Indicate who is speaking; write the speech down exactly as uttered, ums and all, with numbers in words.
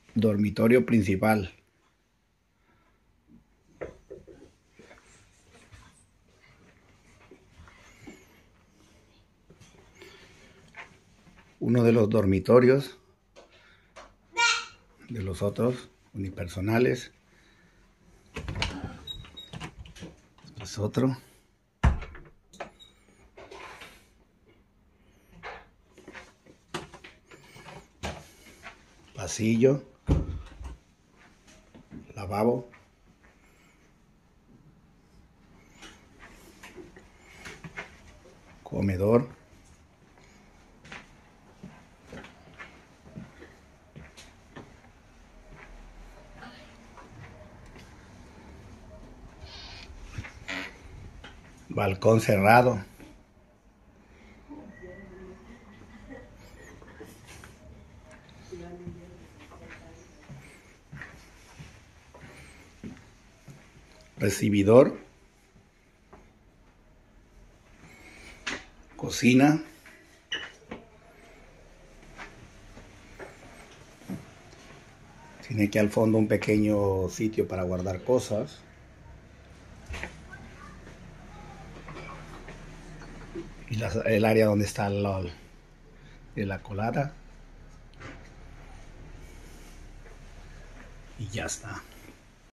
Speaker 1: Dormitorio principal. Uno de los dormitorios de los otros unipersonales. Este es otro. Pasillo. Lavabo. Comedor. Balcón cerrado. Recibidor. Cocina. Tiene aquí al fondo un pequeño sitio para guardar cosas. Y la, el área donde está la, de la colada. Y ya está.